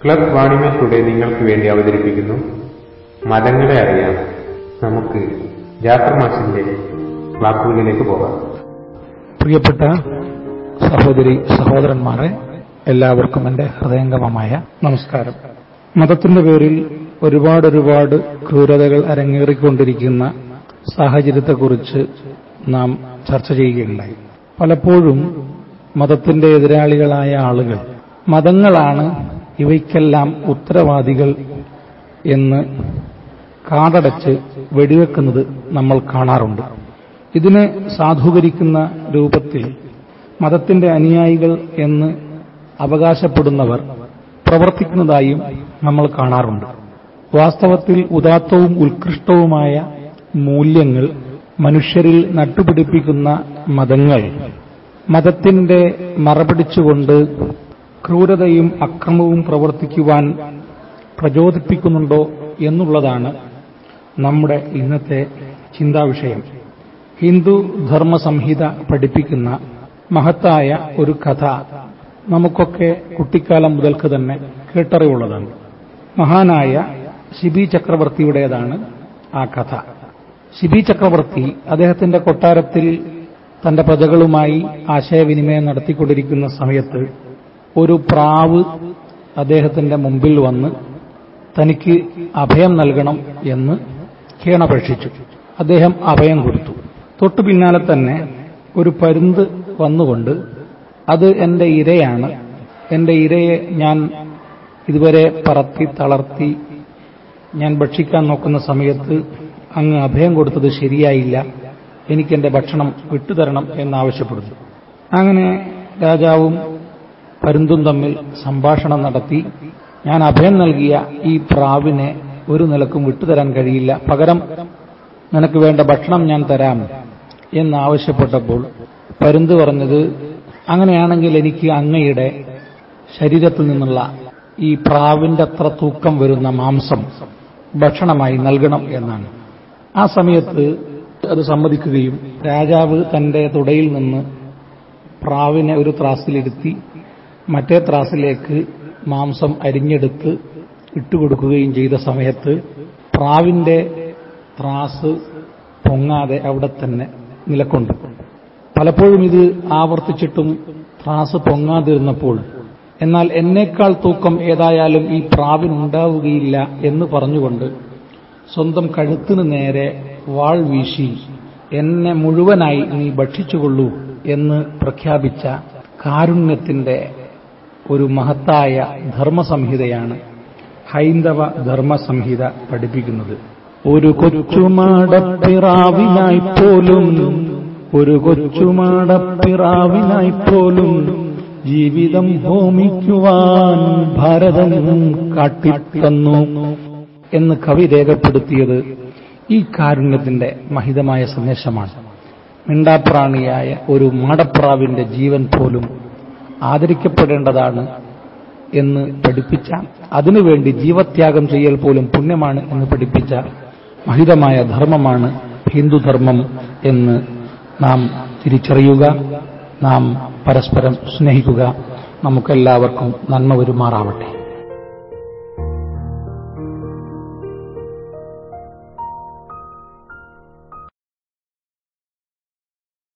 Club വാണിമ today നിങ്ങൾക്ക് വേണ്ടി അവതരിപ്പിക്കുന്നു മതങ്ങളെ അറിയാം. നമുക്ക് ജാഫർ മാഷിന്റെ വാക്കുകളിലേക്ക് പോകാം. പ്രിയപ്പെട്ട സഹോദരി സഹോദരന്മാരെ, എല്ലാവർക്കും എന്റെ ഹൃദയംഗമമായ നമസ്കാരം. മതത്തിന്റെ പേരിൽ ഒരുപാട് ക്രൂരതകൾ അരങ്ങേറിക്കൊണ്ടിരിക്കുന്ന സാഹചര്യത്തെക്കുറിച്ച് നാം ചർച്ച ചെയ്യുകയുണ്ടായി. പലപ്പോഴും മതത്തിന്റെ എതിരാളികളായ ആളുകൾ മതങ്ങളാണ് ഇവയ്ക്കെല്ലാം ഉത്തരവാദികൾ എന്ന് കാടടച്ച് വെടിവെക്കുന്നത് നമ്മൾ കാണാറുണ്ട്. ഇതിനെ സാധൂകരിക്കുന്ന രൂപത്തിൽ മതത്തിന്റെ അനുയായികൾ എന്ന് അവകാശപ്പെടുന്നവർ പ്രവർത്തിക്കുന്നതായും നമ്മൾ കാണാറുണ്ട്. വാസ്തവത്തിൽ ഉദാത്തവും ഉത്കൃഷ്ടവുമായ മൂല്യങ്ങൾ മനുഷ്യരിൽ നട്ടുപിടിപ്പിക്കുന്ന മതങ്ങൾ മതത്തിന്റെ മറപിടിച്ചുകൊണ്ട് ക്രൂരതയും അക്രമവും പ്രവർത്തിക്കുവാൻ പ്രചോദിപ്പിക്കുന്നുണ്ടോ എന്നുള്ളതാണ് നമ്മുടെ ഇന്നത്തെ ചിന്താവിഷയം. ഹിന്ദു ധർമ്മ സംഹിത പഠിപ്പിക്കുന്ന മഹത്തായ ഒരു കഥ നമുക്കൊക്കെ കുട്ടിക്കാലം മുതൽക്ക് തന്നെ കേട്ടറിവുള്ളതാണ്. മഹാനായ ശിബി ചക്രവർത്തിയുടേതാണ് ആ കഥ. ശിബി ചക്രവർത്തി അദ്ദേഹത്തിന്റെ കൊട്ടാരത്തിൽ തന്റെ പ്രജകളുമായി ആശയവിനിമയം നടത്തിക്കൊണ്ടിരിക്കുന്ന സമയത്ത് ഒരു പ്രാവ് അദ്ദേഹത്തിന്റെ മുമ്പിൽ വന്ന് തനിക്ക് അഭയം നൽകണം എന്ന് കേണപേക്ഷിച്ചു. അദ്ദേഹം അഭയം കൊടുത്തു. തൊട്ടു പിന്നാലെ തന്നെ ഒരു പരുന്ത് വന്നുകൊണ്ട്, അത് എന്റെ ഇരയാണ്, എന്റെ ഇരയെ ഞാൻ ഇതുവരെ പറത്തി തളർത്തി ഞാൻ ഭക്ഷിക്കാൻ നോക്കുന്ന സമയത്ത് അങ്ങ് അഭയം കൊടുത്തത് ശരിയായില്ല, എനിക്കെന്റെ ഭക്ഷണം വിട്ടുതരണം എന്നാവശ്യപ്പെടുന്നു. അങ്ങനെ രാജാവും പരുന്തും തമ്മിൽ സംഭാഷണം നടത്തി, ഞാൻ അഭയം നൽകിയ ഈ പ്രാവിനെ ഒരു നിലക്കും വിട്ടുതരാൻ കഴിയില്ല, പകരം നിനക്ക് വേണ്ട ഭക്ഷണം ഞാൻ തരാം എന്നാവശ്യപ്പെട്ടപ്പോൾ പരുന്ത് പറഞ്ഞത്, അങ്ങനെയാണെങ്കിൽ എനിക്ക് അങ്ങയുടെ ശരീരത്തിൽ നിന്നുള്ള ഈ പ്രാവിന്റെ അത്ര തൂക്കം വരുന്ന മാംസം ഭക്ഷണമായി നൽകണം എന്നാണ്. ആ സമയത്ത് അത് സമ്മതിക്കുകയും രാജാവ് തന്റെ തുടയിൽ നിന്ന് പ്രാവിനെ ഒരു ത്രാസിലിരുത്തി മറ്റേ ത്രാസിലേക്ക് മാംസം അരിഞ്ഞെടുത്ത് ഇട്ടുകൊടുക്കുകയും ചെയ്ത സമയത്ത് പ്രാവിന്റെ ത്രാസ് പൊങ്ങാതെ അവിടെ തന്നെ നിലക്കൊണ്ടു. പലപ്പോഴും ഇത് ആവർത്തിച്ചിട്ടും ത്രാസ് പൊങ്ങാതിരുന്നപ്പോൾ, എന്നാൽ എന്നേക്കാൾ തൂക്കം ഏതായാലും ഈ പ്രാവിനുണ്ടാവുകയില്ല എന്ന് പറഞ്ഞുകൊണ്ട് സ്വന്തം കഴുത്തിന് നേരെ വാൾ വീശി എന്നെ മുഴുവനായി നീ ഭക്ഷിച്ചുകൊള്ളൂ എന്ന് പ്രഖ്യാപിച്ച കാരുണ്യത്തിന്റെ ഒരു മഹത്തായ ധർമ്മസംഹിതയാണ് ഹൈന്ദവ ധർമ്മസംഹിത പഠിപ്പിക്കുന്നത്. ഒരു കൊച്ചുമാടപ്പിറാവിനായി പോലും ജീവിതം ഹോമിക്കുവാൻ ഭാരതം കാട്ടിത്തന്നു എന്ന് കവി രേഖപ്പെടുത്തിയത് ഈ കാരുണ്യത്തിന്റെ മഹിതമായ സന്ദേശമാണ്. മിണ്ടാപ്രാണിയായ ഒരു മാടപ്രാവിന്റെ ജീവൻ പോലും ആദരിക്കപ്പെടേണ്ടതാണ് എന്ന് പഠിപ്പിച്ച, അതിനുവേണ്ടി ജീവത്യാഗം ചെയ്യൽ പോലും പുണ്യമാണ് എന്ന് പഠിപ്പിച്ച മഹിതമായ ധർമ്മമാണ് ഹിന്ദുധർമ്മം എന്ന് നാം തിരിച്ചറിയുക. നാം പരസ്പരം സ്നേഹിക്കുക. നമുക്കെല്ലാവർക്കും നന്മ വരുമാറാവട്ടെ.